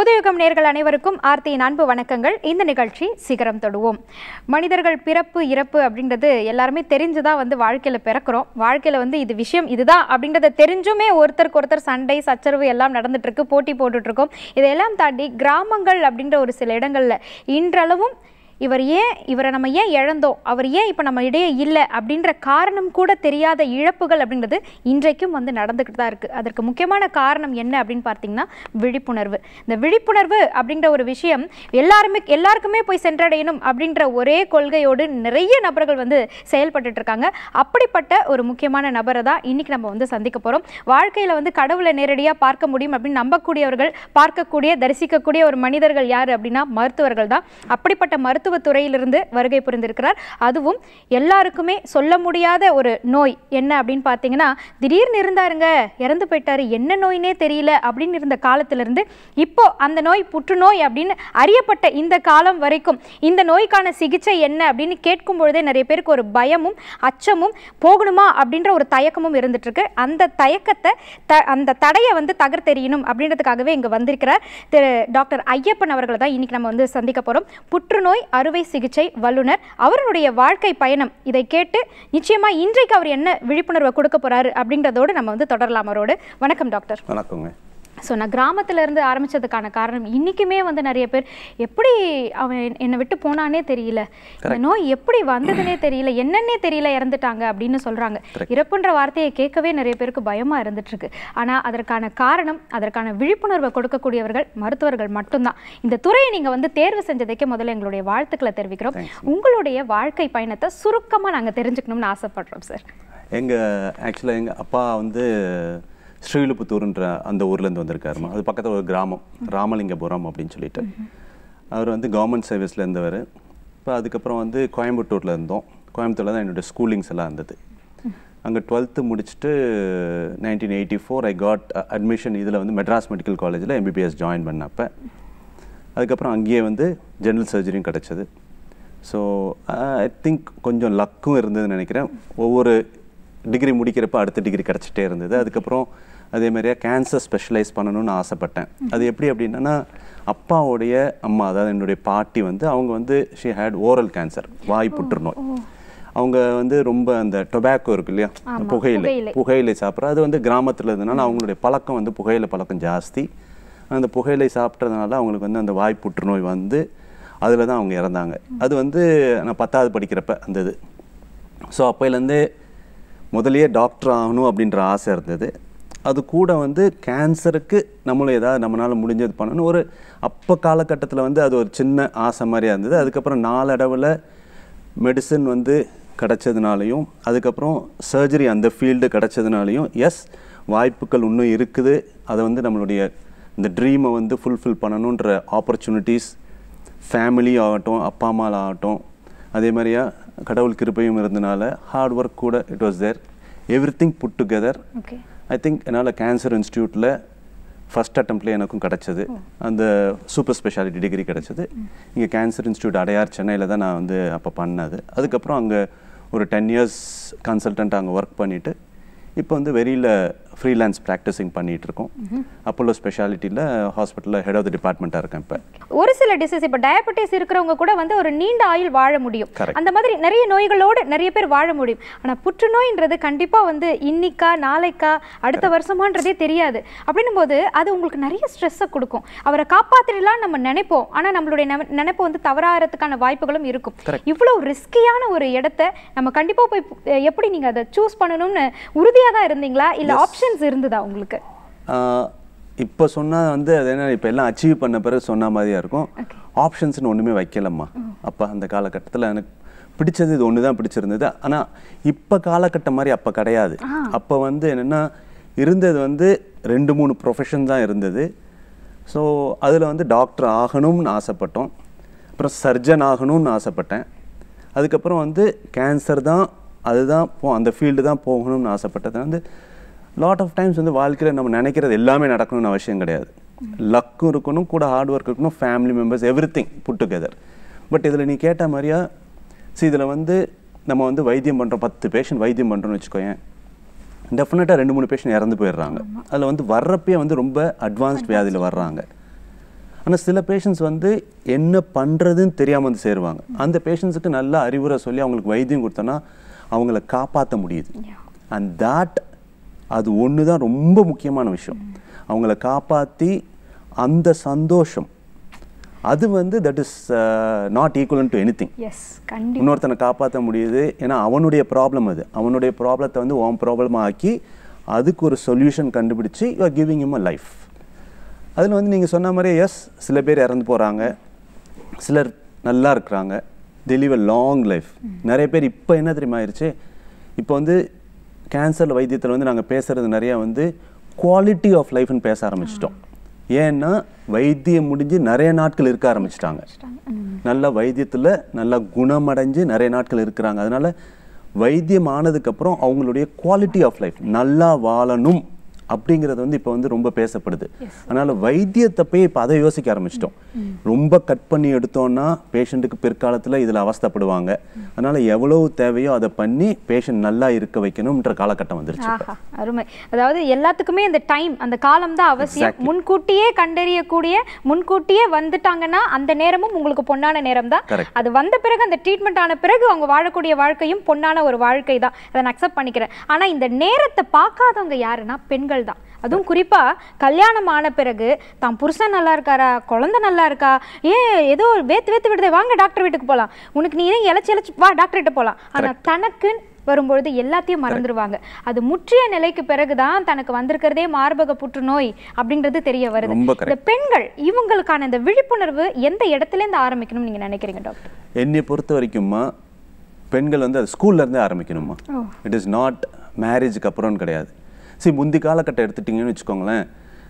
புதுயுகம் நேயர்கள் அனைவருக்கும் ஆர்த்தியின் அன்பு வணக்கங்கள். இந்த நிகழ்ச்சி சிகரம் தொடுவோம். மனிதர்கள் பிறப்பு இறப்பு அப்படின்றது எல்லாருமே தெரிஞ்சுதான் வாழ்க்கையில பிறக்கிறோம். வாழ்க்கையில இது விஷயம் இதுதான் அப்படின்றத தெரிஞ்சுமே ஒருத்தருக்கு ஒருத்தர் சண்டை சச்சரவு எல்லாம் நடந்துட்டு இருக்கு, போட்டி போட்டுட்டு இருக்கோம். இதையெல்லாம் தாண்டி கிராமங்கள் அப்படின்ற ஒரு சில இடங்கள்ல இன்றளவும் இவரை நம்ம ஏன் இழந்தோம், அவர் ஏன் இப்போ நம்ம இடையே இல்லை அப்படின்ற காரணம் கூட தெரியாத இழப்புகள் அப்படின்றது இன்றைக்கும் நடந்துக்கிட்டு தான் இருக்குது. அதற்கு முக்கியமான காரணம் என்ன அப்படின்னு பார்த்தீங்கன்னா விழிப்புணர்வு. இந்த விழிப்புணர்வு அப்படின்ற ஒரு விஷயம் எல்லாருக்குமே போய் சென்றடையணும் அப்படின்ற ஒரே கொள்கையோடு நிறைய நபர்கள் செயல்பட்டு இருக்காங்க. அப்படிப்பட்ட ஒரு முக்கியமான நபரை தான் இன்னைக்கு நம்ம சந்திக்க போகிறோம். வாழ்க்கையில் கடவுளை நேரடியாக பார்க்க முடியும் அப்படின்னு நம்பக்கூடியவர்கள், பார்க்கக்கூடிய தரிசிக்கக்கூடிய ஒரு மனிதர்கள் யார் அப்படின்னா மருத்துவர்கள் தான். அப்படிப்பட்ட மருத்துவ துறையிலிருந்து வருகை புரிந்திருக்கிறார். அதுவும் எல்லாருக்குமே சொல்ல முடியாத ஒரு நோய் என்ன அப்படின்னு பார்த்தீங்கன்னா, திடீர்னு இருந்தாருங்க இறந்து போயிட்டாரு, என்ன நோயினே தெரியல அப்படின்னு இருந்த காலத்திலிருந்து இப்போ அந்த நோய் புற்றுநோய் அப்படின்னு அறியப்பட்ட இந்த காலம் வரைக்கும் இந்த நோய்க்கான சிகிச்சை என்ன அப்படின்னு கேட்கும் பொழுதே நிறைய பேருக்கு ஒரு பயமும் அச்சமும் போகணுமா அப்படின்ற ஒரு தயக்கமும் இருந்துட்டு இருக்கு. அந்த தயக்கத்தை அந்த தடையை தகர்த்தெறியணும் அப்படின்றதுக்காகவே இங்க வந்திருக்கிறார் திரு டாக்டர் ஐயப்பன் அவர்களை தான் இன்னைக்கு நம்ம சந்திக்க போறோம். புற்றுநோய் அறுவை சிகிச்சை வல்லுநர். அவருடைய வாழ்க்கை பயணம் இதை கேட்டு நிச்சயமா இன்றைக்கு அவர் என்ன விழிப்புணர்வை கொடுக்க போறாரு அப்படின்றதோடு நம்ம தொடரலாம் அவரோடு. வணக்கம் டாக்டர். வணக்கங்க. ஸோ நான் கிராமத்திலேருந்து ஆரம்பித்ததுக்கான காரணம் இன்றைக்குமே நிறைய பேர் எப்படி அவன் என்னை விட்டு போனானே தெரியல, இந்த நோய் எப்படி வந்ததுன்னே தெரியல, என்னன்னே தெரியல, இறந்துட்டாங்க அப்படின்னு சொல்கிறாங்க. இறப்புன்ற வார்த்தையை கேட்கவே நிறைய பேருக்கு பயமாக இருந்துட்டுருக்கு. ஆனால் அதற்கான காரணம், அதற்கான விழிப்புணர்வை கொடுக்கக்கூடியவர்கள் மருத்துவர்கள் மட்டும்தான். இந்த துறையை நீங்கள் தேர்வு செஞ்சதுக்கே முதல்ல எங்களுடைய வாழ்த்துக்களை தெரிவிக்கிறோம். உங்களுடைய வாழ்க்கை பயணத்தை சுருக்கமாக நாங்கள் தெரிஞ்சுக்கணும்னு ஆசைப்படுறோம் சார். ஆக்சுவலாக எங்கள் அப்பா ஸ்ரீவில்லிபுத்தூர்ன்ற அந்த ஊர்லேருந்து வந்திருக்காருமா. அது பக்கத்தில் ஒரு கிராமம் ராமலிங்கபுரம் அப்படின்னு சொல்லிட்டு. அவர் கவர்மெண்ட் சர்வீஸில் இருந்தவர். இப்போ அதுக்கப்புறம் கோயம்புத்தூரில் இருந்தோம். கோயம்புத்தூரில் தான் என்னோடய ஸ்கூலிங்ஸ் எல்லாம் இருந்தது. அங்கே 12th முடிச்சுட்டு 1984 ஐ காட் அட்மிஷன் இதில் மெட்ராஸ் மெடிக்கல் காலேஜில் MBBS ஜாயின் பண்ணப்போ. அதுக்கப்புறம் அங்கேயே ஜெனரல் சர்ஜரியும் கிடச்சிது. ஸோ ஐ திங்க் கொஞ்சம் லக்கும் இருந்ததுன்னு நினைக்கிறேன். ஒவ்வொரு டிகிரி முடிக்கிறப்ப அடுத்த டிகிரி கிடச்சிட்டே இருந்தது. அதுக்கப்புறம் அதே மாதிரியே கேன்சர் ஸ்பெஷலைஸ் பண்ணணும்னு ஆசைப்பட்டேன். அது எப்படி அப்படின்னா, அப்பாவுடைய அம்மா, அதாவது என்னுடைய பாட்டி அவங்க ஷி ஹேட் ஓரல் கேன்சர், வாய் புற்றுநோய். அவங்க ரொம்ப அந்த டொபாக்கோ இருக்கு இல்லையா, புகையிலை சாப்பிட்ற அது கிராமத்தில் இருந்ததுனால அவங்களுடைய பழக்கம் புகையிலை பழக்கம் ஜாஸ்தி. அந்த புகையிலை சாப்பிட்றதுனால அவங்களுக்கு அந்த வாய் புற்றுநோய் அதில் தான் அவங்க இறந்தாங்க. அது நான் 10th படிக்கிறப்ப அந்த இது. ஸோ அப்போலேருந்தே முதலையே டாக்டர் ஆகணும் அப்படின்ற ஆசை இருந்தது. அது கூட கேன்சருக்கு நம்மளும் ஏதாவது நம்மளால் முடிஞ்சது பண்ணணும் ஒரு அப்போ காலகட்டத்தில் அது ஒரு சின்ன ஆசை மாதிரியாக இருந்தது. அதுக்கப்புறம் நாளடைவில் மெடிசன் கிடச்சதுனாலையும் அதுக்கப்புறம் சர்ஜரி அந்த ஃபீல்டு கிடச்சதுனாலையும் வாய்ப்புகள் இன்னும் இருக்குது. அதை நம்மளுடைய இந்த ட்ரீமை ஃபுல்ஃபில் பண்ணணுன்ற ஆப்பர்ச்சுனிட்டிஸ் ஃபேமிலி ஆகட்டும், அப்பா அம்மாவில் ஆகட்டும், அதே மாதிரியா கடவுள் கிருபையும் இருந்தனால ஹார்ட் ஒர்க் கூட it was there, everything put together. I think என்னால் கேன்சர் இன்ஸ்டியூட்டில் ஃபஸ்ட் அட்டம்ப்ட்லேயே எனக்கும் கிடச்சிது. அந்த சூப்பர் ஸ்பெஷாலிட்டி டிகிரி கிடச்சிது. இங்கே கேன்சர் இன்ஸ்டியூட் அடையார் சென்னையில் தான் நான் அப்போ பண்ணது. அதுக்கப்புறம் அங்கே ஒரு 10 years கன்சல்டன்ட் அங்கே ஒர்க் பண்ணிவிட்டு இப்போ வெளியில் ஃப்ரீலான்ஸ் ப்ராக்டிஸிங் பண்ணிகிட்டு இருக்கோம். அப்போலோ ஸ்பெஷாலிட்டியில் ஹாஸ்பிட்டலில் ஹெட் ஆஃப் த டிபார்ட்மெண்ட்டாக இருக்கேன். இப்போ ஒரு சில டிசீஸ், இப்போ டயபெட்டிஸ் இருக்கிறவங்க கூட ஒரு நீண்ட ஆயுள் வாழ முடியும். அந்த மாதிரி நிறைய நோய்களோடு நிறைய பேர் வாழ முடியும். ஆனால் புற்றுநோய்ன்றது கண்டிப்பாக இன்னைக்கா நாளைக்கா அடுத்த வருஷமான்றதே தெரியாது. அப்படின்னும் போது அது உங்களுக்கு நிறைய ஸ்ட்ரெஸ்ஸை கொடுக்கும். அவரை காப்பாற்றிடலாம் நம்ம நினைப்போம், ஆனால் நம்மளுடைய நினைப்பு தவறாகிறதுக்கான வாய்ப்புகளும் இருக்கும். இவ்வளோ ரிஸ்கியான ஒரு இடத்த நம்ம கண்டிப்பாக போய் எப்படி நீங்கள் அதை சூஸ் பண்ணணும்னு உறுதியாக தான் இருந்தீங்களா, இல்லை ஆப்ஷன்ஸ் இருந்ததா உங்களுக்கு? இப்போ சொன்னால் அது என்ன, இப்போ எல்லாம் அச்சீவ் பண்ண பிறகு சொன்ன மாதிரியா இருக்கும். ஆப்ஷன்ஸ்னு ஒன்றுமே வைக்கலம்மா. அப்போ அந்த காலகட்டத்தில் எனக்கு பிடிச்சது இது ஒன்று தான் பிடிச்சிருந்தது. ஆனால் இப்போ காலகட்டம் மாதிரி அப்போ கிடையாது. அப்போ என்னென்னா இருந்தது 2-3 ப்ரொஃபஷன் தான் இருந்தது. ஸோ அதில் டாக்டர் ஆகணும்னு ஆசைப்பட்டோம், அப்புறம் சர்ஜன் ஆகணும்னு ஆசைப்பட்டேன். அதுக்கப்புறம் கேன்சர் தான், அதுதான் அந்த ஃபீல்டு தான் போகணும்னு ஆசைப்பட்டது. லாட் ஆஃப் டைம்ஸ் வாழ்க்கையில் நம்ம நினைக்கிறது எல்லாமே நடக்கணும்னு அவசியம் கிடையாது. லக்கும் இருக்கணும், கூட ஹார்ட் ஒர்க் இருக்கணும், family members, everything put together. But இதில் நீ கேட்ட மாதிரியா இதில் நம்ம வைத்தியம் பண்ணுறோம், 10 பேஷண்ட் வைத்தியம் பண்ணுறோன்னு வச்சுக்கோயேன், டெஃபினட்டாக 2-3 பேஷண்ட் இறந்து போயிடுறாங்க. அதில் வர்றப்பே ரொம்ப அட்வான்ஸ்ட் வியாதியில் வர்றாங்க. ஆனால் சில பேஷண்ட்ஸ் வந்து என்ன பண்ணுறதுன்னு தெரியாமல் வந்து சேருவாங்க. அந்த பேஷண்ட்ஸுக்கு நல்ல அறிவுரை சொல்லி அவங்களுக்கு வைத்தியம் கொடுத்தோன்னா அவங்கள காப்பாற்ற முடியுது. அண்ட் அது ஒன்று தான் ரொம்ப முக்கியமான விஷயம். அவங்கள காப்பாற்றி அந்த சந்தோஷம் அது வந்து that is not equivalent to anything. இன்னொருத்தனை காப்பாற்ற முடியுது. ஏன்னா அவனுடைய ப்ராப்ளம் அது. அவனுடைய ப்ராப்ளத்தை வந்து ஓன் ப்ராப்ளமாக ஆக்கி அதுக்கு ஒரு சொல்யூஷன் கண்டுபிடிச்சி you are giving him a life. அதில் வந்து நீங்கள் சொன்ன மாதிரி எஸ், சில பேர் இறந்து போகிறாங்க, சிலர் நல்லா இருக்கிறாங்க, they live a long life. நிறைய பேர் இப்போ என்ன தெரியுமா ஆயிடுச்சு, இப்போ வந்து கேன்சர் வைத்தியத்தில் வந்து நாங்கள் பேசுகிறது நிறையா வந்து குவாலிட்டி ஆஃப் லைஃப்னு பேச ஆரம்பிச்சிட்டோம். ஏன்னா வைத்தியம் முடிஞ்சு நிறைய நாட்கள் இருக்க ஆரம்பிச்சிட்டாங்க. நல்ல வைத்தியத்தில் நல்லா குணமடைஞ்சு நிறைய நாட்கள் இருக்கிறாங்க. அதனால் வைத்தியம் ஆனதுக்கப்புறம் அவங்களுடைய குவாலிட்டி ஆஃப் லைஃப் நல்லா வாழணும் அப்படிங்கிறது வந்து இப்போ வந்து ரொம்ப பேசப்படுது. அதனால் வைத்தியத்தை போய் இப்போ அதை யோசிக்க ஆரம்பிச்சிட்டோம். ரொம்ப கட் பண்ணி எடுத்தோன்னா பேஷண்ட்டுக்கு பிற்காலத்தில் இதில் அவஸ்தைப்படுவாங்க. அதனால் எவ்வளவு தேவையோ அதை பண்ணி பேஷண்ட் நல்லா இருக்க வைக்கணும்ன்ற காலகட்டம் வந்துருச்சு. அருமை. அதாவது எல்லாத்துக்குமே இந்த டைம், அந்த காலம் தான் அவசியம். முன்கூட்டியே கண்டறியக்கூடிய, முன்கூட்டியே வந்துட்டாங்கன்னா அந்த நேரமும் உங்களுக்கு பொன்னான நேரம் தான். அது வந்த பிறகு, அந்த ட்ரீட்மெண்ட் ஆன பிறகு அவங்க வாழக்கூடிய வாழ்க்கையும் பொன்னான ஒரு வாழ்க்கை தான். அதை நான் அக்செப்ட் பண்ணிக்கிறேன். ஆனால் இந்த நேரத்தை பார்க்காதவங்க யாருன்னா பெண்கள் தான். அதுவும் குறிப்பா கல்யாணம் ஆன பிறகு தான் புருஷன் நல்லா இருக்காரா, குழந்தை நல்லா இருக்கா, ஏதோ வேத்து விடுதே, வாங்க டாக்டர் வீட்டுக்கு போகலாம், உனக்கு நீ இழைச்சி வா டாக்டர் கிட்ட போகலாம். ஆனால் தனக்கு வரும்பொழுது எல்லாத்தையும் மறந்துடுவாங்க. அது முற்றிய நிலைக்கு பிறகுதான் தனக்கு வந்திருக்கிறதே மார்பக புற்றுநோய் அப்படின்றது தெரிய வருது. இந்த பெண்கள் இவங்களுக்கான இந்த விழிப்புணர்வு எந்த இடத்துல இருந்து ஆரம்பிக்கணும்னு நீங்க நினைக்கிறீங்க டாக்டர்? என்னை பொறுத்த வரைக்கும்மா பெண்கள் வந்து அது ஸ்கூல்ல இருந்தே ஆரம்பிக்கணுமா. இட் இஸ் நாட் மேரேஜுக்கு அப்புறம் கிடையாது. முந்தி காலகட்டம் எடுத்துட்டிங்கன்னு வச்சுக்கோங்களேன்,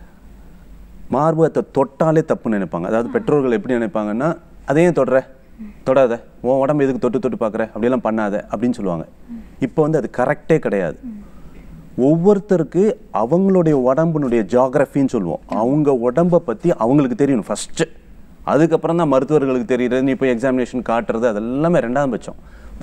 மார்பகத்தை தொட்டாலே தப்புன்னு நினைப்பாங்க. அதாவது பெற்றோர்கள் எப்படி நினைப்பாங்கன்னா, அதையும் தொடாத, உன் உடம்பு எதுக்கு தொட்டு பார்க்குற, அப்படியெல்லாம் பண்ணாத அப்படின்னு சொல்லுவாங்க. இப்போ வந்து அது கரெக்டே கிடையாது. ஒவ்வொருத்தருக்கு அவங்களுடைய உடம்புனுடைய ஜியாகிரஃபின்னு சொல்லுவோம். அவங்க உடம்பை பற்றி அவங்களுக்கு தெரியணும் ஃபஸ்ட்டு. அதுக்கப்புறம் தான் மருத்துவர்களுக்கு தெரியுறது, நீ போய் எக்ஸாமினேஷன் காட்டுறது அதெல்லாமே ரெண்டாவது பட்சம்.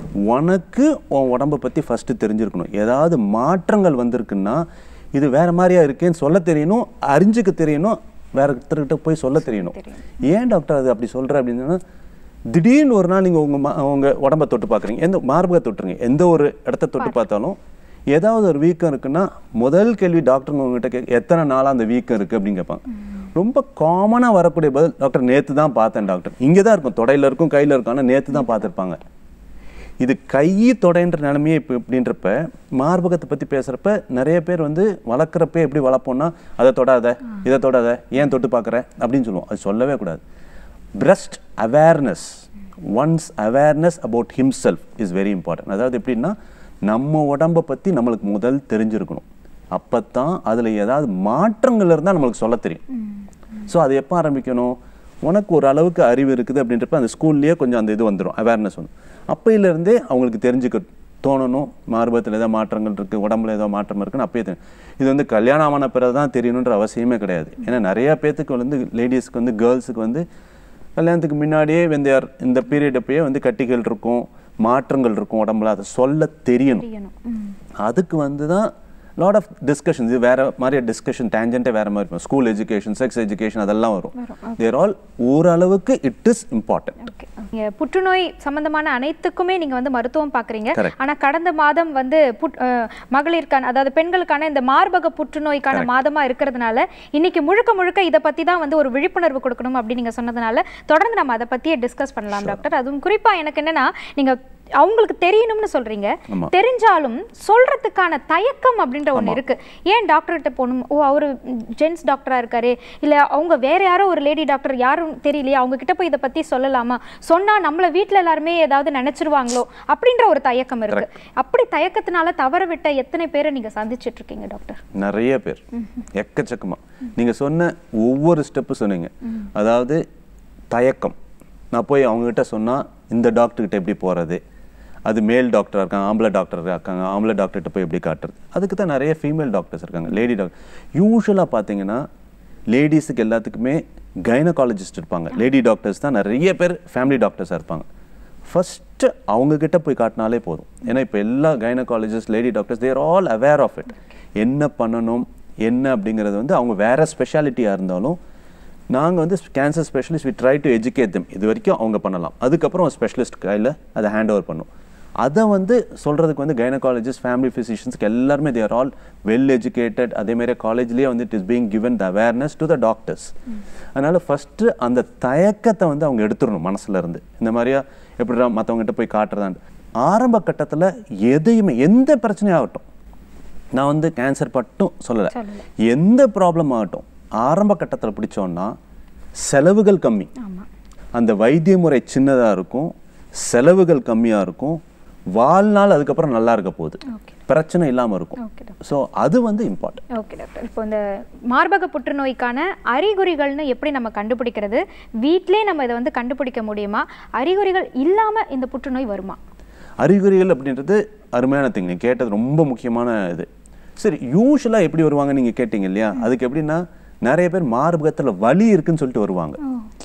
உனக்கு உன் உடம்பை பற்றி ஃபஸ்ட்டு தெரிஞ்சிருக்கணும். ஏதாவது மாற்றங்கள் வந்திருக்குன்னா இது வேறு மாதிரியா இருக்கேன்னு சொல்ல தெரியணும், அறிஞ்சிக்க தெரியணும், வேற ஒருத்தர்கிட்ட போய் சொல்ல தெரியணும். ஏன் டாக்டர் அது அப்படி சொல்கிற அப்படின்னா, திடீர்னு ஒரு நாள் நீங்கள் உங்கள் உடம்பை தொட்டு பார்க்குறீங்க, எந்த மார்பகத்தை தொட்டுருங்க, எந்த ஒரு இடத்த தொட்டு பார்த்தாலும் ஏதாவது ஒரு வீக்கம் இருக்குன்னா முதல் கேள்வி டாக்டருங்க உங்ககிட்ட எத்தனை நாளாக அந்த வீக்கம் இருக்குது அப்படின்னு கேட்பாங்க. ரொம்ப காமனாக வரக்கூடிய பதில், டாக்டர் நேற்று தான் பார்த்தேன் டாக்டர். இங்கே தான் இருக்கும், தொடையில் இருக்கும், கையில் இருக்கும், ஆனால் நேற்று தான் பார்த்துருப்பாங்க. இது கை தொடைன்ற நிலைமையே இப்போ இப்படின்றப்ப மார்பகத்தை பற்றி பேசுகிறப்ப நிறைய பேர் வந்து வளர்க்குறப்ப எப்படி வளர்ப்போம்னா, அதை தொடாத, இதை தொடாத, ஏன் தொட்டு பார்க்குற அப்படின்னு சொல்லுவோம். அது சொல்லவே கூடாது. Breast awareness, once awareness about himself is very important. அதாவது எப்படின்னா, நம்ம உடம்பை பற்றி நம்மளுக்கு முதல் தெரிஞ்சிருக்கணும். அப்போ தான் அதில் ஏதாவது மாற்றங்கள் இருந்தால் நம்மளுக்கு சொல்ல தெரியும். ஸோ அது எப்போ ஆரம்பிக்கணும், உனக்கு ஒரு அளவுக்கு அறிவு இருக்குது அப்படின்றப்ப அந்த ஸ்கூல்லேயே கொஞ்சம் அந்த இது வந்துடும், அவேர்னஸ் வந்து. அப்போயிலேருந்தே அவங்களுக்கு தெரிஞ்சுக்க தோணணும், மார்பகத்தில் ஏதோ மாற்றங்கள் இருக்குது, உடம்புல ஏதோ மாற்றம் இருக்குன்னு அப்பயே தெரியும். இது வந்து கல்யாணம் ஆன பிறகு தான் தெரியணுன்ற அவசியமே கிடையாது. ஏன்னா நிறையா பேத்துக்கு வந்து லேடிஸ்க்கு வந்து கேர்ள்ஸுக்கு வந்து கல்யாணத்துக்கு முன்னாடியே வெந்தையார் இந்த பீரியட் அப்பயே வந்து கட்டிகள் இருக்கும், மாற்றங்கள் இருக்கும் உடம்புல, அதை சொல்ல தெரியணும். அதுக்கு வந்து தான் லாட் ஆஃப் டிஸ்கஷன்ஸ். இது வேறு மாதிரி டிஸ்கஷன், டேஞ்சன்ட்டே வேறு மாதிரி இருக்கும். ஸ்கூல் எஜுகேஷன், செக்ஸ் எஜுகேஷன் அதெல்லாம் வரும். தேர் ஆல் ஓரளவுக்கு இட் இஸ் இம்பார்ட்டன்ட். புற்றுநோய் சம்பந்தமான அனைத்துக்குமே நீங்கள் வந்து மருத்துவம் பார்க்குறீங்க. ஆனால் கடந்த மாதம் வந்து மகளிருக்கான, அதாவது பெண்களுக்கான இந்த மார்பக புற்றுநோய்க்கான மாதமாக இருக்கிறதுனால இன்னைக்கு முழுக்க இதை பற்றி தான் வந்து ஒரு விழிப்புணர்வு கொடுக்கணும் அப்படின்னு நீங்கள் சொன்னதுனால தொடர்ந்து நம்ம அதை பற்றியே டிஸ்கஸ் பண்ணலாம் டாக்டர். அதுவும் குறிப்பாக எனக்கு என்னென்னா, நீங்கள் அவங்களுக்கு தெரியணும்னு சொல்றீங்க, தெரிஞ்சாலும் சொல்றதுக்கான தயக்கம் அப்படின்ற ஒன்று இருக்கு. ஏன் டாக்டர்கிட்ட போகணும், அவரு ஜென்ஸ் டாக்டரா இருக்காரு, இல்லை அவங்க வேற யாரோ ஒரு லேடி டாக்டர் யாரும் தெரியலையா, அவங்க கிட்ட போய் இதை பற்றி சொல்லலாமா, சொன்னா நம்மள வீட்டில் எல்லாருமே ஏதாவது நினைச்சிருவாங்களோ அப்படின்ற ஒரு தயக்கம் இருக்கு. அப்படி தயக்கத்தினால தவற விட்ட எத்தனை பேரை நீங்க சந்திச்சுட்டு இருக்கீங்க டாக்டர்? நிறைய பேர், எக்கச்சக்கமா. நீங்க சொன்ன ஒவ்வொரு ஸ்டெப்பு சொன்னீங்க. அதாவது தயக்கம், நான் போய் அவங்ககிட்ட சொன்னா இந்த டாக்டர்கிட்ட எப்படி போறது, அது மேல் டாக்டராக இருக்காங்க, ஆம்பளை டாக்டராக இருக்காங்க, ஆம்பளை டாக்டர்கிட்ட போய் எப்படி காட்டுறது. அதுக்கு தான் நிறைய ஃபீமேல் டாக்டர்ஸ் இருக்காங்க, லேடி டாக்டர். யூஸ்வலாக பார்த்தீங்கன்னா லேடிஸுக்கு எல்லாத்துக்குமே கைனகாலஜிஸ்ட் இருப்பாங்க, லேடி டாக்டர்ஸ் தான் நிறைய பேர் ஃபேமிலி டாக்டர்ஸாக இருப்பாங்க. ஃபஸ்ட்டு அவங்கக்கிட்ட போய் காட்டினாலே போதும். ஏன்னா இப்போ எல்லா gynaecologist, lady doctors, there all aware of it. என்ன பண்ணணும் என்ன அப்படிங்கிறது வந்து அவங்க வேறு ஸ்பெஷாலிட்டியாக இருந்தாலும் நாங்கள் வந்து cancer specialist we try to educate them. இது வரைக்கும் அவங்க பண்ணலாம். அதுக்கப்புறம் ஸ்பெஷலிஸ்ட் கையில் அதை ஹேண்ட் ஓவர் பண்ணும். அதை வந்து சொல்கிறதுக்கு வந்து கைனகாலஜிஸ்ட், ஃபேமிலி ஃபிசிஷியன்ஸ்க்கு எல்லாருமே they are all well educated. அதேமாதிரி காலேஜ்லேயே வந்து it is being given the awareness to the doctors. அதனால் ஃபஸ்ட்டு அந்த தயக்கத்தை வந்து அவங்க எடுத்துடணும் மனசில் இருந்து. இந்த மாதிரியா எப்படி மற்றவங்ககிட்ட போய் காட்டுறதான்னு ஆரம்ப கட்டத்தில் எதையுமே எந்த பிரச்சனையாகட்டும், நான் வந்து கேன்சர் பட்டும் சொல்லலை, எந்த ப்ராப்ளம் ஆகட்டும் ஆரம்ப கட்டத்தில் பிடிச்சோன்னா செலவுகள் கம்மி, அந்த வைத்திய முறை சின்னதாக இருக்கும், செலவுகள் கம்மியாக இருக்கும், வாழ்நாள் அதுக்கப்புறம் நல்லா இருக்க போகுது, பிரச்சனை இல்லாமல் இருக்கும். ஸோ அது வந்து இம்பார்ட்டன்ட். ஓகே டாக்டர், இப்போ இந்த மார்பக புற்றுநோய்க்கான அறிகுறிகள்னு எப்படி நம்ம கண்டுபிடிக்கிறது? வீட்டிலே நம்ம இதை வந்து கண்டுபிடிக்க முடியுமா? அறிகுறிகள் இல்லாமல் இந்த புற்றுநோய் வருமா? அறிகுறிகள் அப்படின்றது அருமையான திங். நீங்கள் கேட்டது ரொம்ப முக்கியமான இது. சரி, யூஸ்வலாக எப்படி வருவாங்க நீங்கள் கேட்டிங்க இல்லையா? அதுக்கு எப்படின்னா நிறைய பேர் மார்பகத்தில் வலி இருக்குன்னு சொல்லிட்டு வருவாங்க.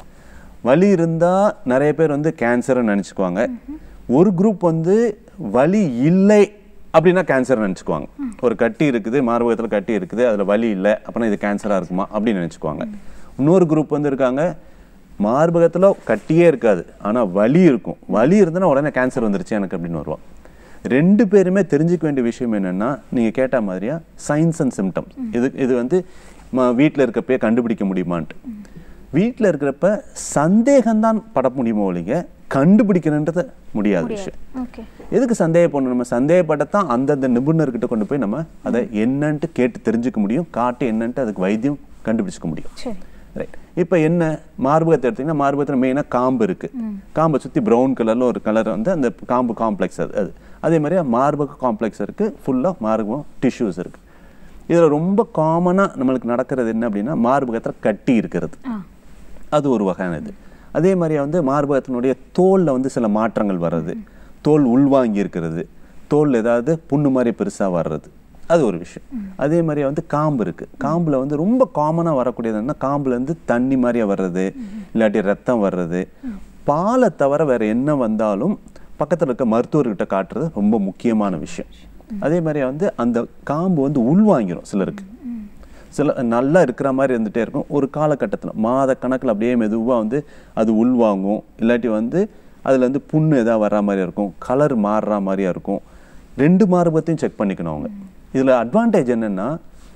வலி இருந்தால் நிறைய பேர் வந்து கேன்சர்னு நினச்சிக்குவாங்க. ஒரு குரூப் வந்து வலி இல்லை அப்படின்னா கேன்சர் நினச்சிக்குவாங்க. ஒரு கட்டி இருக்குது, மார்பகத்தில் கட்டி இருக்குது, அதில் வலி இல்லை, அப்படின்னா இது கேன்சராக இருக்குமா அப்படின்னு நினச்சிக்குவாங்க. இன்னொரு குரூப் வந்து இருக்காங்க, மார்பகத்தில் கட்டியே இருக்காது ஆனால் வலி இருக்கும், வலி இருந்ததுன்னா உடனே கேன்சர் வந்துருச்சு எனக்கு அப்படின்னு வருவாங்க. ரெண்டு பேருமே தெரிஞ்சுக்க வேண்டிய விஷயம் என்னென்னா, நீங்கள் கேட்ட மாதிரியா சைன்ஸ் அண்ட் சிம்டம்ஸ். இது வந்து வீட்டில் இருக்கப்பே கண்டுபிடிக்க முடியுமான்ட்டு. வீட்டில் இருக்கிறப்ப சந்தேகம்தான் பட முடியுமோ ஒழிங்க கண்டுபிடிக்கணுன்றது முடியாத விஷயம். எதுக்கு சந்தேகப்படணும்? நம்ம சந்தேகப்படத்தான் அந்தந்த நிபுணர்கிட்ட கொண்டு போய் நம்ம அதை என்னன்ட்டு கேட்டு தெரிஞ்சுக்க முடியும், காட்டு என்னன்ட்டு அதுக்கு வைத்தியம் கண்டுபிடிச்சிக்க முடியும். ரைட். இப்போ என்ன மார்பகத்தை எடுத்திங்கன்னா மார்பகத்தில் மெயினாக காம்பு இருக்குது. காம்பை சுற்றி ப்ரௌன் கலரில் ஒரு கலர் வந்து அந்த காம்பு காம்ப்ளெக்ஸ் அது. அதே மாதிரி மார்பக காம்ப்ளெக்ஸ் இருக்குது, ஃபுல்லாக மார்பகம் டிஷ்யூஸ் இருக்குது. இதில் ரொம்ப காமனாக நம்மளுக்கு நடக்கிறது என்ன அப்படின்னா மார்பகத்தில் கட்டி இருக்கிறது, அது ஒரு வகையான இது. அதே மாதிரியே வந்து மார்பகத்தினுடைய தோலில் வந்து சில மாற்றங்கள் வர்றது, தோல் உள்வாங்கி இருக்கிறது, தோல் ஏதாவது புண்ணு மாதிரி பெருசாக வர்றது, அது ஒரு விஷயம். அதே மாதிரியே வந்து காம்பு இருக்குது. காம்பில் வந்து ரொம்ப காமனாக வரக்கூடியது என்ன, காம்புலேருந்து தண்ணி மாதிரியாக வர்றது, இல்லாட்டி ரத்தம் வர்றது. பாலை தவிர வேறு என்ன வந்தாலும் பக்கத்தில் இருக்க மருத்துவர்கிட்ட காட்டுறது ரொம்ப முக்கியமான விஷயம். அதே மாதிரியே வந்து அந்த காம்பு வந்து உள்வாங்கிடும். சிலருக்கு சில நல்லா இருக்கிற மாதிரி இருந்துகிட்டே இருக்கும், ஒரு காலகட்டத்தில் மாத கணக்கில் அப்படியே மெதுவாக வந்து அது உள்வாங்கும், இல்லாட்டி வந்து அதில் வந்து புண்ணு எதாவது வர்ற மாதிரியா இருக்கும், கலர் மாறுற மாதிரியா இருக்கும். ரெண்டு மார்பகத்தையும் செக் பண்ணிக்கணும் அவங்க. இதில் அட்வான்டேஜ் என்னென்னா,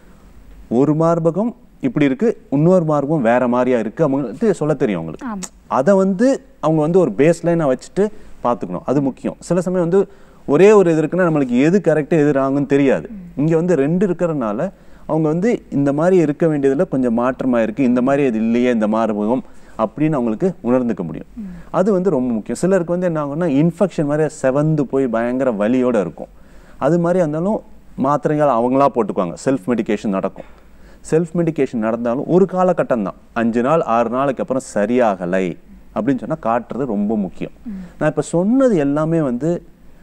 ஒரு மார்பகம் இப்படி இருக்குது, இன்னொரு மார்பகம் வேறு மாதிரியா இருக்குது, அவங்களுக்கு சொல்ல தெரியும் அவங்களுக்கு. அதை வந்து அவங்க வந்து ஒரு பேஸ் லைனாக வச்சுட்டு பார்த்துக்கணும், அது முக்கியம். சில சமயம் வந்து ஒரே ஒரு இது இருக்குன்னா நம்மளுக்கு எது கரெக்டு எது ராங்குன்னு தெரியாது. இங்கே வந்து ரெண்டு இருக்கிறதுனால அவங்க வந்து இந்த மாதிரி இருக்க வேண்டியதில் கொஞ்சம் மாற்றமாக இருக்குது, இந்த மாதிரி இது இல்லையே இந்த மார்பகம் அப்படின்னு அவங்களுக்கு உணர்ந்துக்க முடியும். அது வந்து ரொம்ப முக்கியம். சிலருக்கு வந்து என்ன ஆகும்னா இன்ஃபெக்ஷன் மாதிரி செவந்து போய் பயங்கர வலியோடு இருக்கும். அது மாதிரி இருந்தாலும் மாத்திரைகள் அவங்களா போட்டுக்குவாங்க, செல்ஃப் மெடிக்கேஷன் நடக்கும். செல்ஃப் மெடிக்கேஷன் நடந்தாலும் ஒரு காலகட்டம் தான், 5 நாள் 6 நாளைக்கு அப்புறம் சரியாகலை அப்படின்னு சொன்னால் காட்டுறது ரொம்ப முக்கியம். நான் இப்போ சொன்னது எல்லாமே வந்து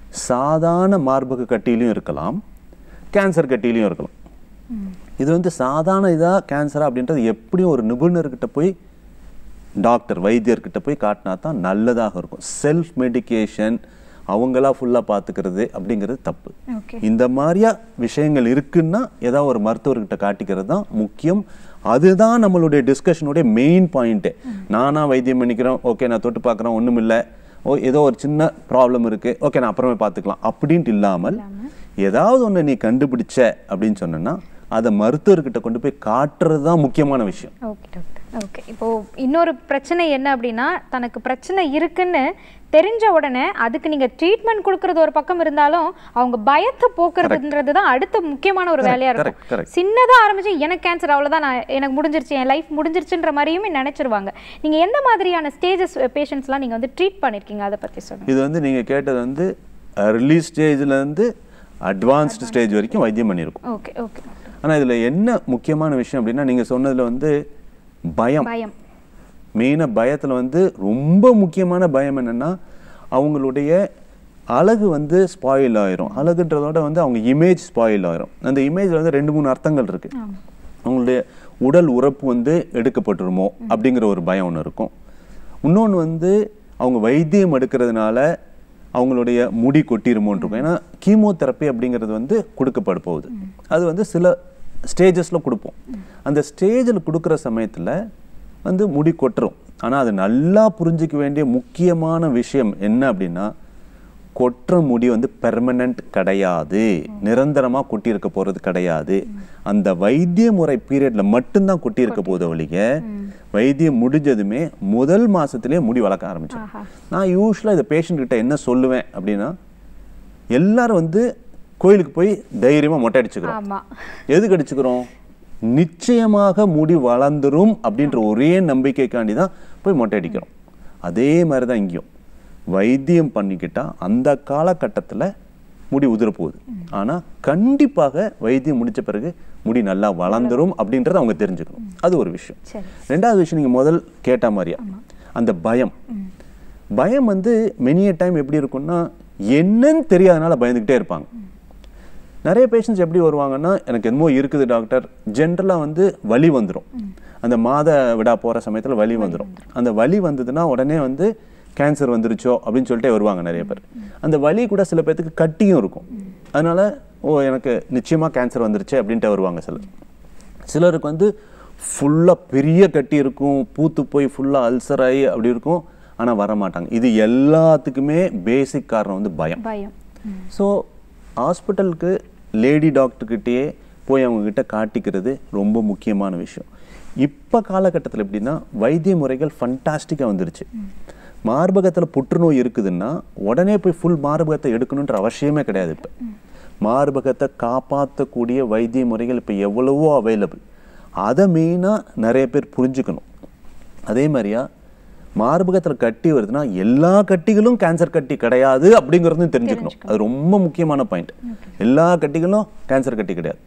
சாதாரண மார்பக கட்டியிலையும் இருக்கலாம், கேன்சர் கட்டியிலையும் இருக்கலாம். இது வந்து சாதாரண இதாக கேன்சரா அப்படின்றது எப்படியும் ஒரு நிபுணர்கிட்ட போய் டாக்டர் வைத்தியர்கிட்ட போய் காட்டினா தான் நல்லதாக இருக்கும். செல்ஃப் மெடிக்கேஷன் அவங்களா ஃபுல்லாக பார்த்துக்கிறது அப்படிங்கிறது தப்பு. இந்த மாதிரியா விஷயங்கள் இருக்குன்னா ஏதாவது ஒரு மருத்துவர்கிட்ட காட்டிக்கிறது தான் முக்கியம். அதுதான் நம்மளுடைய டிஸ்கஷனுடைய மெயின் பாயிண்ட்டு. நானாக வைத்தியம் பண்ணிக்கிறேன், ஓகே நான் தொட்டு பார்க்குறேன் ஒன்றும் இல்லை, ஏதோ ஒரு சின்ன ப்ராப்ளம் இருக்குது, ஓகே நான் அப்புறமே பார்த்துக்கலாம் அப்படின்ட்டு இல்லாமல் ஏதாவது ஒன்று நீ கண்டுபிடிச்ச அப்படின்னு சொன்னா அதை மருத்துவர்கிட்ட கொண்டு போய் காட்டுறது தான் முக்கியமான விஷயம். Okay doctor. ஓகே, இப்போது இன்னொரு பிரச்சனை என்ன அப்படின்னா, தனக்கு பிரச்சனை இருக்குன்னு தெரிஞ்ச உடனே அதுக்கு நீங்கள் ட்ரீட்மெண்ட் கொடுக்கறது ஒரு பக்கம் இருந்தாலும் அவங்க பயத்தை போக்குறதுன்றது தான் அடுத்த முக்கியமான ஒரு வேலையாக இருக்கும். சின்னதாக ஆரம்பிச்சு எனக்கு கேன்சர் அவ்வளோதான், நான் எனக்கு முடிஞ்சிருச்சு, என் லைஃப் முடிஞ்சிருச்சுன்ற மாதிரியுமே நினச்சிருவாங்க. நீங்கள் எந்த மாதிரியான ஸ்டேஜஸ் பேஷண்ட்ஸ்லாம் நீங்கள் வந்து ட்ரீட் பண்ணியிருக்கீங்க, அதை பற்றி சொல்லுங்கள். இது வந்து நீங்கள் கேட்டது வந்து early ஸ்டேஜ்லேருந்து அட்வான்ஸ்டு ஸ்டேஜ் வரைக்கும் வைத்தியம் பண்ணியிருக்கோம். Okay okay. ஆனால் இதில் என்ன முக்கியமான விஷயம் அப்படின்னா, நீங்கள் சொன்னதில் வந்து பயம், மெயினாக பயத்தில் வந்து ரொம்ப முக்கியமான பயம் என்னென்னா அவங்களுடைய அழகு வந்து ஸ்பாயில் ஆயிரும். அழகுன்றதோட வந்து அவங்க இமேஜ் ஸ்பாயில் ஆயிரும். அந்த இமேஜில் வந்து 2-3 அர்த்தங்கள் இருக்குது. அவங்களுடைய உடல் உறுப்பு வந்து எடுக்கப்பட்டுருமோ அப்படிங்கிற ஒரு பயம் ஒன்று இருக்கும். இன்னொன்று வந்து அவங்க வைத்தியம் எடுக்கிறதுனால அவங்களுடைய முடி கொட்டிருமோன்னு இருக்கும். ஏன்னா கீமோதெரப்பி அப்படிங்கிறது வந்து கொடுக்கப்பட போகுது. அது வந்து சில ஸ்டேஜஸில் கொடுப்போம். அந்த ஸ்டேஜில் கொடுக்குற சமயத்தில் வந்து முடி கொட்டுரும். ஆனால் அது நல்லா புரிஞ்சிக்க வேண்டிய முக்கியமான விஷயம் என்ன அப்படின்னா, கொட்டுற முடி வந்து பெர்மனன்ட் கிடையாது, நிரந்தரமாக கொட்டி இருக்க போகிறது கிடையாது. அந்த வைத்திய முறை பீரியடில் மட்டும்தான் கொட்டி இருக்க போத வழிக வைத்தியம் முடிஞ்சதுமே முதல் மாதத்துலேயே முடி வளர்க்க ஆரம்பிச்சேன். நான் யூஸ்வலாக இதை பேஷண்ட் கிட்ட என்ன சொல்லுவேன் அப்படின்னா, எல்லாரும் வந்து கோயிலுக்கு போய் தைரியமாக மொட்டை அடிச்சுக்கிறோம். எதுக்கு அடிச்சுக்கிறோம்? நிச்சயமாக முடி வளர்ந்துரும் அப்படின்ற ஒரே நம்பிக்கைக்காண்டி தான் போய் மொட்டை அடிக்கிறோம். அதே மாதிரி தான் இங்கேயும் வைத்தியம் பண்ணிக்கிட்டா அந்த காலகட்டத்தில் முடி உதிர போகுது. ஆனால் கண்டிப்பாக வைத்தியம் முடித்த பிறகு முடி நல்லா வளர்ந்துரும் அப்படின்றத அவங்க தெரிஞ்சுக்கணும். அது ஒரு விஷயம். ரெண்டாவது விஷயம், நீங்கள் முதல் கேட்ட மாதிரியா அந்த பயம். பயம் வந்து மெனிய டைம் எப்படி இருக்கும்னா, என்னன்னு தெரியாதனால பயந்துக்கிட்டே இருப்பாங்க. நிறைய பேஷண்ட்ஸ் எப்படி வருவாங்கன்னா, எனக்கு என்னமோ இருக்குது டாக்டர், ஜென்ரலாக வந்து வலி வந்துடும். அந்த மாத விடா போகிற சமயத்தில் வலி வந்துடும். அந்த வலி வந்ததுன்னா உடனே வந்து கேன்சர் வந்துருச்சோ அப்படின்னு சொல்லிட்டே வருவாங்க நிறைய பேர். அந்த வலி கூட சில பேர்த்துக்கு கட்டியும் இருக்கும். அதனால் எனக்கு நிச்சயமாக கேன்சர் வந்துருச்சு அப்படின்ட்டு வருவாங்க சிலருக்கு வந்து ஃபுல்லாக பெரிய கட்டி இருக்கும், பூத்து போய் ஃபுல்லாக அல்சர் ஆகி அப்படி இருக்கும், ஆனால் வரமாட்டாங்க. இது எல்லாத்துக்குமே பேசிக் காரணம் வந்து பயம். ஸோ ஹாஸ்பிட்டலுக்கு லேடி டாக்டர்கிட்டயே போய் அவங்கக்கிட்ட காட்டிக்கிறது ரொம்ப முக்கியமான விஷயம். இப்போ காலகட்டத்தில் எப்படின்னா, வைத்திய முறைகள் ஃபண்டாஸ்டிக்காக வந்துருச்சு. மார்பகத்தில் புற்றுநோய் இருக்குதுன்னா உடனே போய் ஃபுல் மார்பகத்தை எடுக்கணுன்ற அவசியமே கிடையாது. இப்போ மார்பகத்தை காப்பாற்றக்கூடிய வைத்திய முறைகள் இப்போ எவ்வளவோ அவைலபிள். அதை மெயினாக நிறைய பேர் புரிஞ்சுக்கணும். அதே மாதிரியா மார்பகத்தில் கட்டி வருதுன்னா எல்லா கட்டிகளும் கேன்சர் கட்டி கிடையாது அப்படிங்கிறதும் தெரிஞ்சுக்கணும். அது ரொம்ப முக்கியமான பாயிண்ட். எல்லா கட்டிகளும் கேன்சர் கட்டி கிடையாது.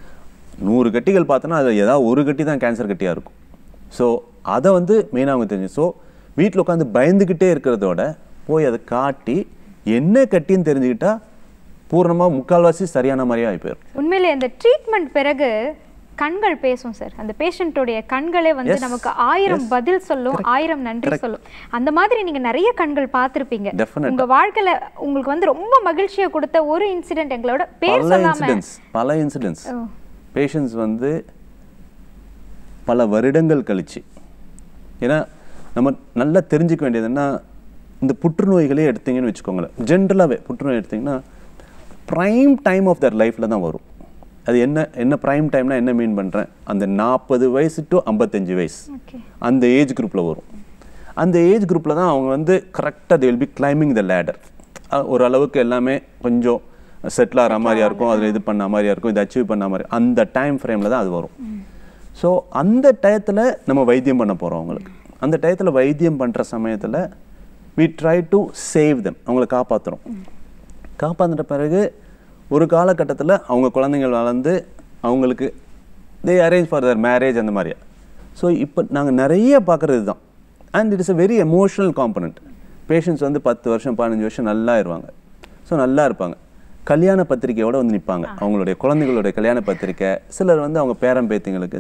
100 கட்டிகள் பார்த்தோன்னா அது ஏதாவது ஒரு கட்டி தான் கேன்சர் கட்டியாக இருக்கும். ஸோ அதை வந்து மெயினாக அவங்க தெரிஞ்சு, ஸோ வீட்டில் உட்காந்து பயந்துக்கிட்டே இருக்கிறதோட போய் அதை காட்டி என்ன கட்டின்னு தெரிஞ்சுக்கிட்டா பூர்ணமாக முக்கால்வாசி சரியான மாதிரியே ஆகி போயிடும். உண்மையிலே இந்த ட்ரீட்மெண்ட் பிறகு கண்கள் பேசும் சார். அந்த பேஷண்ட்டோடைய கண்களே வந்து நமக்கு 1000 பதில் சொல்லும், 1000 நன்றி சொல்லும். அந்த மாதிரி நீங்க நிறைய கண்கள் பார்த்திருப்பீங்க. உங்க வாழ்க்கையில உங்களுக்கு வந்து ரொம்ப மகிழ்ச்சியை கொடுத்த ஒரு இன்சிடென்ட் எங்களோட பேர் சொல்லாம. பல இன்சிடென்ட்ஸ். பேஷண்ட்ஸ் வந்து பல வருடங்கள் கழிச்சு, ஏன்னா நம்ம நல்லா தெரிஞ்சுக்க வேண்டியதுன்னா, இந்த புற்றுநோய்களே எடுத்தீங்கன்னு வச்சுக்கோங்களேன், ஜென்ரலாகவே புற்றுநோய் எடுத்திங்கன்னா ப்ரைம் டைம் ஆஃப் தர் லைஃப்பில் தான் வரும். அது என்ன ப்ரைம் டைம்னா என்ன மீன் பண்ணுறேன், அந்த 40 வயசு டு 55 வயசு அந்த ஏஜ் குரூப்பில் வரும். அந்த ஏஜ் குரூப்பில் தான் அவங்க வந்து கரெக்டாக they will be climbing the ladder. ஓரளவுக்கு எல்லாமே கொஞ்சம் செட்டில் ஆகிற மாதிரியா இருக்கும், அதில் இது பண்ண மாதிரியா இருக்கும், இது அச்சீவ் பண்ண மாதிரி அந்த டைம் ஃப்ரேமில் தான் அது வரும். ஸோ அந்த டயத்தில் நம்ம வைத்தியம் பண்ண போகிறோம். அவங்களுக்கு அந்த டயத்தில் வைத்தியம் பண்ணுற சமயத்தில் we try to save them, அவங்கள காப்பாற்றுறோம். காப்பாற்றுற பிறகு ஒரு காலகட்டத்தில் அவங்க குழந்தைங்கள் வளர்ந்து அவங்களுக்கு they arrange for their marriage அந்த மாதிரியா. ஸோ இப்போ நாங்கள் நிறைய பார்க்குறது தான். And it is a very emotional component. Patients வந்து 10 வருஷம் 15 வருஷம் நல்லா இருவாங்க. ஸோ நல்லா இருப்பாங்க. கல்யாண பத்திரிக்கையோடு வந்து நிற்பாங்க, அவங்களுடைய குழந்தைகளுடைய கல்யாண பத்திரிக்கை. சிலர் வந்து அவங்க பேரம் பேத்திங்களுக்கு.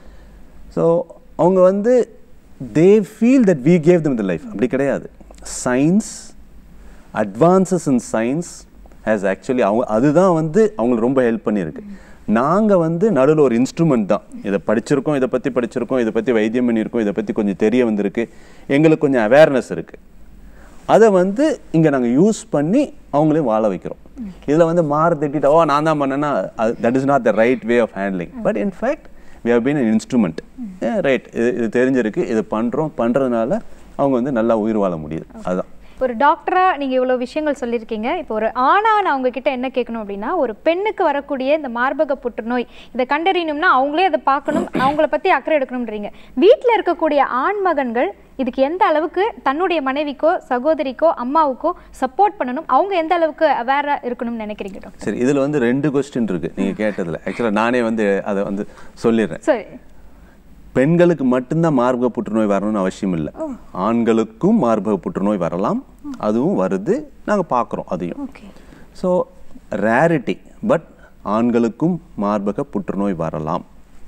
ஸோ அவங்க வந்து they feel that we gave them the life. அப்படி கிடையாது. Science, advances in science has actually அதுதான் வந்து அவங்களுக்கு ரொம்ப ஹெல்ப் பண்ணியிருக்கு. நாங்கள் வந்து நடுவில் ஒரு இன்ஸ்ட்ருமெண்ட் தான். இதை படிச்சிருக்கோம், இதை பற்றி படிச்சிருக்கோம், இதை பற்றி வைத்தியம் பண்ணியிருக்கோம், இதை பற்றி கொஞ்சம் தெரிய வந்திருக்கு, எங்களுக்கு கொஞ்சம் அவேர்னஸ் இருக்குது. அதை வந்து இங்கே நாங்கள் யூஸ் பண்ணி அவங்களையும் வாழ வைக்கிறோம். இதில் வந்து தட்டிட்டு நான் தான் பண்ணேன்னா that is not the right way of handling. But in fact we have been an instrument. Right, இது தெரிஞ்சிருக்கு, இது பண்ணுறதுனால அவங்க வந்து நல்லா உயிர் வாழ முடியுது. அதுதான். ஒரு டாக்டராக நீங்கள் இவ்வளோ விஷயங்கள் சொல்லியிருக்கீங்க. இப்போ ஒரு ஆணாக நான் உங்ககிட்ட என்ன கேட்கணும் அப்படின்னா, ஒரு பெண்ணுக்கு வரக்கூடிய இந்த மார்பக புற்றுநோய் இதை கண்டறியணும்னா அவங்களே அதை பார்க்கணும், அவங்கள பற்றி அக்கறை எடுக்கணும்ன்றீங்க. வீட்டில் இருக்கக்கூடிய ஆண் மகன்கள் இதுக்கு எந்த அளவுக்கு தன்னுடைய மனைவிக்கோ சகோதரிக்கோ அம்மாவுக்கோ சப்போர்ட் பண்ணணும், அவங்க எந்த அளவுக்கு அவேராக இருக்கணும்னு நினைக்கிறீங்க டாக்டர்? சரி, இதில் வந்து 2 கொஸ்டின் இருக்குது நீங்கள் கேட்டதில். ஆக்சுவலாக நானே வந்து அதை வந்து சொல்லிடுறேன். சரி, பெண்களுக்கு மட்டும்தான் மார்பக புற்றுநோய் வரணும்னு அவசியம் இல்லை. ஆண்களுக்கும் மார்பக புற்றுநோய் வரலாம், அதுவும் வருது, நாங்கள் பார்க்குறோம் அதையும். ஸோ ரேரிட்டி, பட் ஆண்களுக்கும் மார்பக புற்றுநோய் வரலாம்.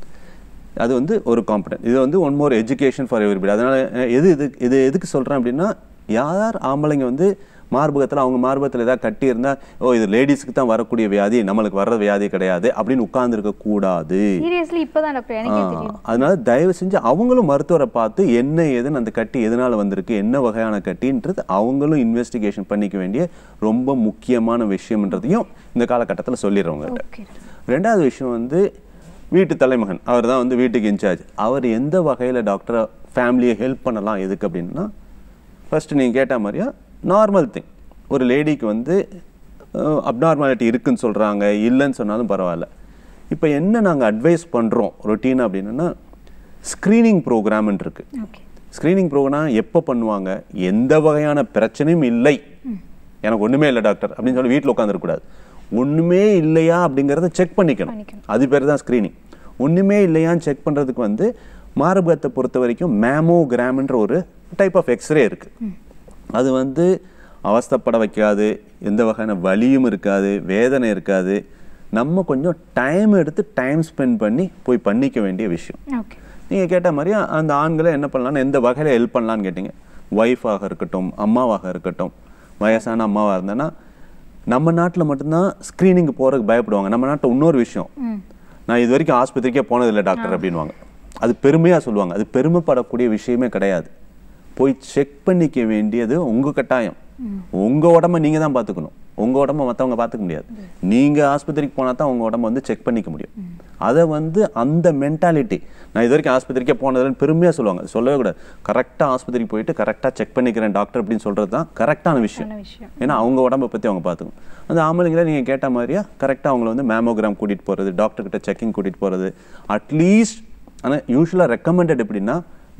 அது வந்து ஒரு காம்படன்ட். இது வந்து one more education for everybody. அதனால் இது எதுக்கு சொல்கிறேன் அப்படின்னா, யார் ஆம்பளைங்க வந்து மார்பகத்தில் அவங்க மார்பகத்தில் ஏதாவது கட்டி இருந்தால் ஓ இது லேடிஸ்க்கு தான் வரக்கூடிய வியாதி, நம்மளுக்கு வர்ற வியாதி கிடையாது அப்படின்னு உட்கார்ந்துருக்க கூடாது. அதனால தயவு செஞ்சு அவங்களும் மருத்துவரை பார்த்து என்ன ஏதுன்னு அந்த கட்டி எதனால வந்திருக்கு, என்ன வகையான கட்டின்றது அவங்களும் இன்வெஸ்டிகேஷன் பண்ணிக்க வேண்டிய ரொம்ப முக்கியமான விஷயம்ன்றதையும் இந்த காலகட்டத்தில் சொல்லிடுறவங்க. ரெண்டாவது விஷயம் வந்து வீட்டு தலைமகன், அவர் தான் வந்து வீட்டுக்கு இன்சார்ஜ். அவர் எந்த வகையில் டாக்டரை ஃபேமிலியை ஹெல்ப் பண்ணலாம் எதுக்கு அப்படின்னா, ஃபர்ஸ்ட் நீங்கள் கேட்ட மாதிரியா நார்மல் திங், ஒரு லேடிக்கு வந்து அப்நார்மாலிட்டி இருக்குன்னு சொல்கிறாங்க, இல்லைன்னு சொன்னாலும் பரவாயில்ல. இப்போ என்ன நாங்கள் அட்வைஸ் பண்ணுறோம் ரொட்டீன் அப்படின்னா, ஸ்க்ரீனிங் ப்ரோக்ராம்னு இருக்குது. ஸ்க்ரீனிங் ப்ரோக்ராம் எப்போ பண்ணுவாங்க, எந்த வகையான பிரச்சனையும் இல்லை, எனக்கு ஒன்றுமே இல்லை டாக்டர் அப்படின்னு சொல்லி வீட்டில் உட்காந்துருக்கூடாது. ஒன்றுமே இல்லையா அப்படிங்கிறத செக் பண்ணிக்கணும். அது பேர் தான் ஸ்க்ரீனிங். ஒன்றுமே இல்லையான்னு செக் பண்ணுறதுக்கு வந்து மார்பகத்தை பொறுத்த வரைக்கும் மேமோகிராம்ன்ற ஒரு டைப் ஆஃப் எக்ஸ்ரே இருக்குது. அது வந்து அவஸ்தைப்பட வைக்காது, எந்த வகையான வலியும் இருக்காது, வேதனை இருக்காது. நம்ம கொஞ்சம் டைம் எடுத்து டைம் ஸ்பெண்ட் பண்ணி போய் பண்ணிக்க வேண்டிய விஷயம். நீங்கள் கேட்ட மாதிரி அந்த ஆண்களை என்ன பண்ணலான்னு, எந்த வகையில் ஹெல்ப் பண்ணலான்னு கேட்டிங்க. ஒய்ஃபாக இருக்கட்டும், அம்மாவாக இருக்கட்டும், வயசான அம்மாவாக இருந்தேன்னா நம்ம நாட்டில் மட்டும்தான் ஸ்க்ரீனிங்கு போகிறதுக்கு பயப்படுவாங்க. நம்ம நாட்டில் இன்னொரு விஷயம், நான் இது வரைக்கும் ஆஸ்பத்திரிக்கே போனதில்லை டாக்டர் அப்படின்வாங்க. அது பெருமையாக சொல்லுவாங்க. அது பெருமைப்படக்கூடிய விஷயமே கிடையாது. போய் செக் பண்ணிக்க வேண்டியது உங்கள் கட்டாயம். உங்கள் உடம்பை நீங்கள் தான் பார்த்துக்கணும். உங்கள் உடம்பை மற்றவங்க பார்த்துக்க முடியாது. நீங்கள் ஆஸ்பத்திரிக்கு போனால் தான் உங்கள் உடம்பை வந்து செக் பண்ணிக்க முடியும். அதை வந்து அந்த மென்டாலிட்டி, நான் இது வரைக்கும் ஆஸ்பத்திரிக்கே போனதுன்னு பெருமையாக சொல்லுவாங்க. சொல்லவே கூடாது. கரெக்டாக ஆஸ்பத்திரிக்கு போயிட்டு கரெக்டாக செக் பண்ணிக்கிறேன் டாக்டர் அப்படின்னு சொல்கிறது தான் கரெக்டான விஷயம். ஏன்னா அவங்க உடம்பை பற்றி அவங்க பார்த்துக்கணும். அந்த ஆம்பளைங்களை நீங்கள் கேட்ட மாதிரியா கரெக்டாக அவங்கள வந்து மேமோகிராம் கூட்டிகிட்டு போகிறது, டாக்டர்கிட்ட செக்கிங் கூட்டிகிட்டு போகிறது. அட்லீஸ்ட் ஆனால் யூஸ்வலாக ரெக்கமெண்டட் எப்படின்னா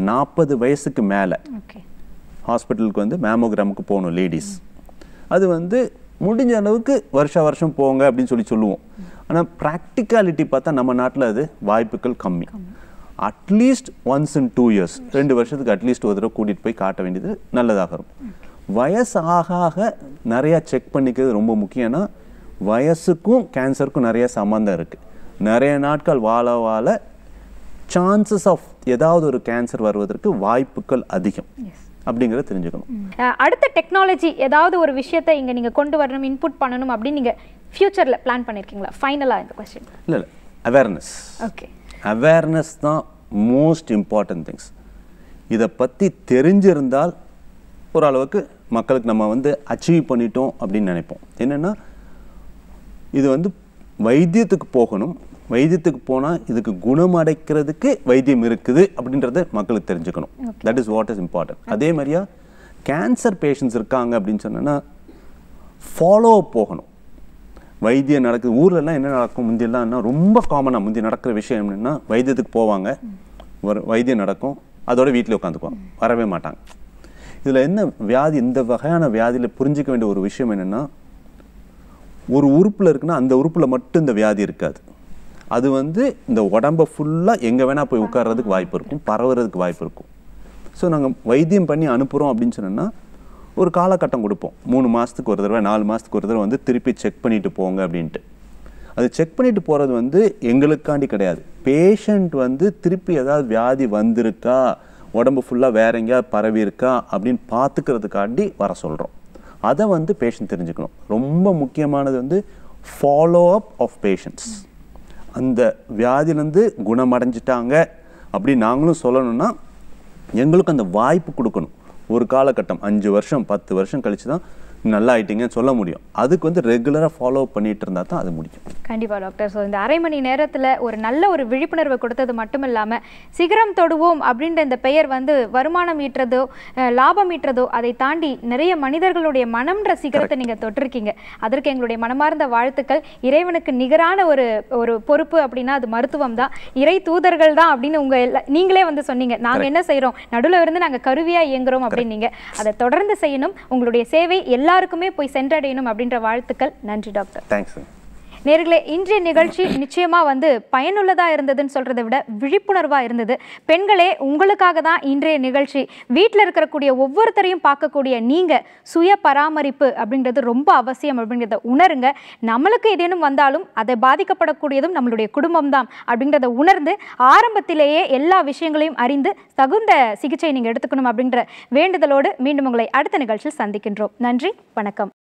40 வயசுக்கு மேலே ஹாஸ்பிட்டலுக்கு வந்து மேமோகிராமுக்கு போகணும் லேடிஸ். அது வந்து முடிஞ்ச அளவுக்கு வருஷம் போங்க அப்படின்னு சொல்லுவோம். ஆனால் ப்ராக்டிகாலிட்டி பார்த்தா நம்ம நாட்டில் அது வாய்ப்புகள் கம்மி. அட்லீஸ்ட் ஒன்ஸ் இன் 2 years, 2 வருஷத்துக்கு அட்லீஸ்ட் ஒரு தடவை கூட்டிகிட்டு போய் காட்ட வேண்டியது நல்லதாக இருக்கும். வயசு ஆக நிறையா செக் பண்ணிக்கிறது ரொம்ப முக்கியம்னா, வயசுக்கும் கேன்சருக்கும் நிறைய சம்மந்தம் இருக்குது. நிறைய நாட்கள் வாழ சான்சஸ் ஆஃப் ஏதாவது ஒரு கேன்சர் வருவதற்கு வாய்ப்புகள் அதிகம் அப்படிங்கிறத தெரிஞ்சுக்கணும். அடுத்த டெக்னாலஜி ஏதாவது ஒரு விஷயத்தை இங்கே நீங்கள் கொண்டு வரணும், இன்புட் பண்ணணும் அப்படின்னு நீங்கள் ஃபியூச்சரில் பிளான் பண்ணியிருக்கீங்களா? ஃபைனலாக இந்த கொஸ்டின். இல்லை அவேர்னஸ். அவேர்னஸ் தான் மோஸ்ட் இம்பார்ட்டன்ட் திங்ஸ். இதை பற்றி தெரிஞ்சிருந்தால் ஓரளவுக்கு மக்களுக்கு நம்ம வந்து அச்சீவ் பண்ணிட்டோம் அப்படின்னு நினைப்போம். என்னென்னா இது வந்து வைத்தியத்துக்கு போகணும், வைத்தியத்துக்கு போனால் இதுக்கு குணமடைக்கிறதுக்கு வைத்தியம் இருக்குது அப்படின்றத மக்களுக்கு தெரிஞ்சுக்கணும். That is what is important. அதே மாதிரியா கேன்சர் பேஷண்ட்ஸ் இருக்காங்க அப்படின்னு சொன்னோன்னா ஃபாலோ அப் போகணும். வைத்தியம் நடக்குது ஊர்லலாம் என்ன நடக்கும், முந்தியெல்லாம் ரொம்ப காமனாக முந்தி நடக்கிற விஷயம் என்னென்னா, வைத்தியத்துக்கு போவாங்க, வைத்தியம் நடக்கும், அதோட வீட்டில் உட்காந்துக்குவாங்க, வரவே மாட்டாங்க. இதில் என்ன வியாதி, இந்த வகையான வியாதியில் புரிஞ்சிக்க வேண்டிய ஒரு விஷயம் என்னென்னா, ஒரு உறுப்பில் இருக்குன்னா அந்த உறுப்பில் மட்டும் இந்த வியாதி இருக்காது. அது வந்து இந்த உடம்பை ஃபுல்லாக எங்கே வேணால் போய் உட்கார்றதுக்கு வாய்ப்பு இருக்கும், பரவுறதுக்கு வாய்ப்பு இருக்கும். ஸோ நாங்கள் வைத்தியம் பண்ணி அனுப்புகிறோம் அப்படின்னு சொன்னோன்னா ஒரு காலகட்டம் கொடுப்போம். 3 மாதத்துக்கு ஒரு தடவை, 4 மாதத்துக்கு ஒரு தடவை வந்து திருப்பி செக் பண்ணிவிட்டு போங்க அப்படின்ட்டு. அது செக் பண்ணிட்டு போகிறது வந்து எங்களுக்காண்டி கிடையாது. பேஷண்ட் வந்து திருப்பி ஏதாவது வியாதி வந்திருக்கா, உடம்பு ஃபுல்லாக வேற எங்கேயாவது பரவி இருக்கா அப்படின்னு பார்த்துக்கிறதுக்காண்டி வர சொல்கிறோம். அதை வந்து பேஷண்ட் தெரிஞ்சுக்கணும். ரொம்ப முக்கியமானது வந்து ஃபாலோ அப் ஆஃப் பேஷண்ட்ஸ். அந்த வியாதியிலேருந்து குணமடைஞ்சிட்டாங்க அப்படின்னு நாங்களும் சொல்லணும்னா எங்களுக்கு அந்த வாய்ப்பு கொடுக்கணும். ஒரு காலகட்டம் 5 வருஷம் 10 வருஷம் கழிச்சு தான் நல்லா ஆயிட்டீங்கன்னு சொல்ல முடியும். அதுக்கு வந்து ரெகுலராக ஃபாலோ பண்ணிட்டு இருந்தால் தான் அது முடியும். கண்டிப்பாக டாக்டர். ஸோ இந்த அரை மணி நேரத்தில் ஒரு நல்ல ஒரு விழிப்புணர்வை கொடுத்தது மட்டும் இல்லாமல், சிகரம் தொடுவோம் அப்படின்ற இந்த பெயர் வந்து வருமானம் ஈட்டுறதோ லாபம் ஈட்டுறதோ அதை தாண்டி நிறைய மனிதர்களுடைய மனம்ன்ற சிகரத்தை நீங்கள் தொட்டிருக்கீங்க. அதற்கு எங்களுடைய மனமார்ந்த வாழ்த்துக்கள். இறைவனுக்கு நிகரான ஒரு பொறுப்பு அப்படின்னா அது மருத்துவம் தான், இறை தூதர்கள் தான் அப்படின்னு நீங்களே வந்து சொன்னீங்க. நாங்கள் என்ன செய்கிறோம், நடுவில் இருந்து நாங்கள் கருவியாக இயங்குறோம் அப்படின்னீங்க. அதை தொடர்ந்து செய்யணும். உங்களுடைய சேவை எல்லாருக்குமே போய் சென்றடையணும் அப்படின்ற வாழ்த்துக்கள். நன்றி டாக்டர். தேங்க்ஸ். நேர்களே, இன்றைய நிகழ்ச்சி நிச்சயமா வந்து பயனுள்ளதா இருந்ததுன்னு சொல்றதை விட விழிப்புணர்வா இருந்தது. பெண்களே, உங்களுக்காக தான் இன்றைய நிகழ்ச்சி. வீட்டில் இருக்கக்கூடிய ஒவ்வொருத்தரையும் பார்க்கக்கூடிய நீங்க சுய பராமரிப்பு அப்படின்றது ரொம்ப அவசியம் அப்படிங்கிறத உணருங்க. நம்மளுக்கு ஏதேனும் வந்தாலும் அதை பாதிக்கப்படக்கூடியதும் நம்மளுடைய குடும்பம் தான் அப்படிங்கிறத உணர்ந்து ஆரம்பத்திலேயே எல்லா விஷயங்களையும் அறிந்து தகுந்த சிகிச்சை நீங்க எடுத்துக்கணும் அப்படின்ற வேண்டுதலோடு மீண்டும் உங்களை அடுத்த நிகழ்ச்சியில் சந்திக்கின்றோம். நன்றி, வணக்கம்.